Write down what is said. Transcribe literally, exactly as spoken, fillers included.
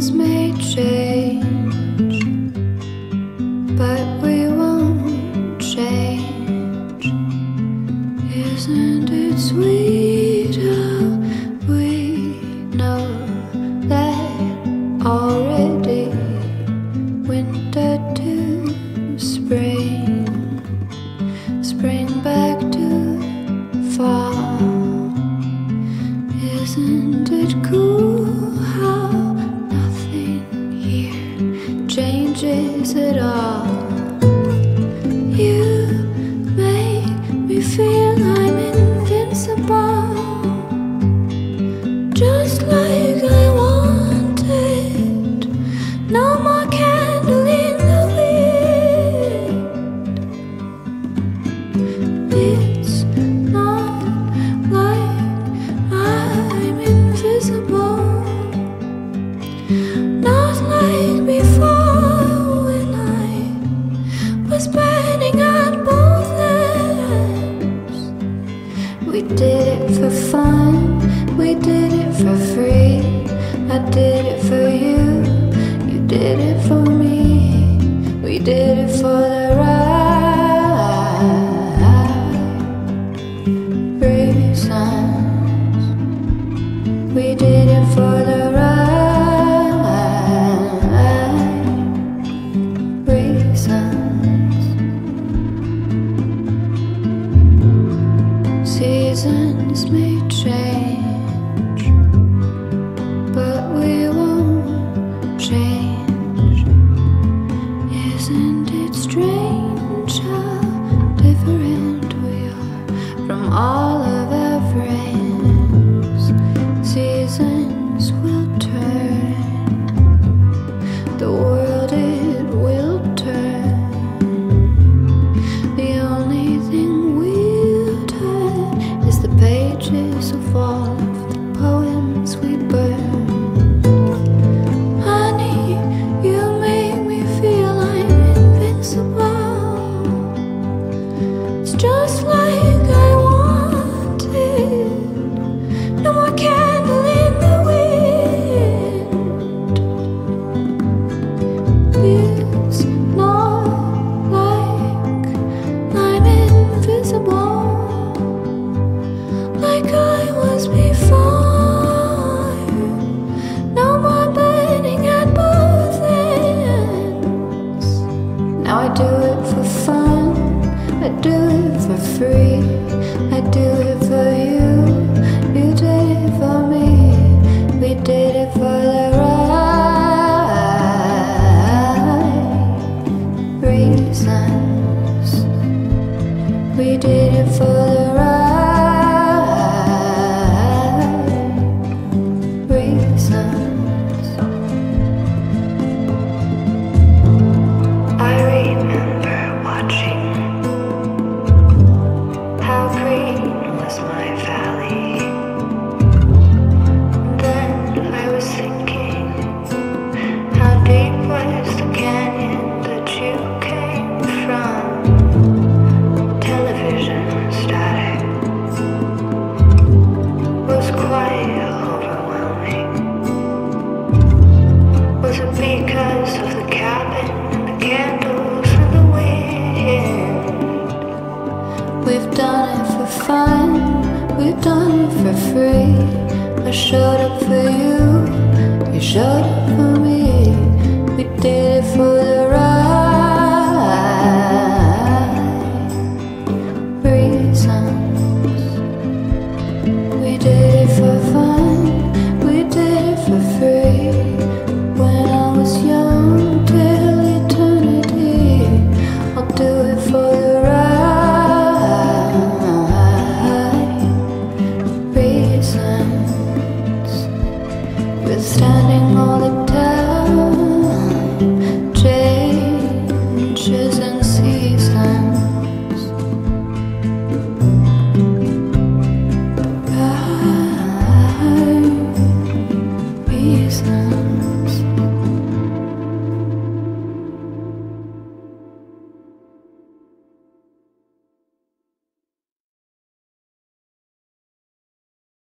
Seasons may change, but we won't change. Isn't it sweet how we know that already? Winter to spring, spring back to fall. Isn't it cool how nothing here changes at all? You make me feel I'm invincible, just like I wanted. No more candle in the wind. It's not like I'm invisible, not like before when I was burning at both ends. We did it for fun, we did it for free. I did it for you, you did it for me. We did it for the right reasons. We did it for the right reasons. Seasons may change, but we won't change. Isn't it strange how different we are from all of our friends? Seasons will turn, the world it will turn. The only thing we'll turn is the pages of all of the poems we burn. Honey, you make me feel I'm invincible. It's just like I wanted. No more candle in the wind. It's not like I'm invisible, like I was before. No more burning at both ends. Now I do it for fun, I do it for free. I do it for you, you did it for me. We did it for the right reasons. We did it for the right reasons. I remember watching how green was my valley. Then I was thinking, how deep was the canyon that you came from? Television static was quite overwhelming. Was it because of the cabin and the candles and the wind? We've done it for fun, we've done it for free. I showed up for you, you showed up for me.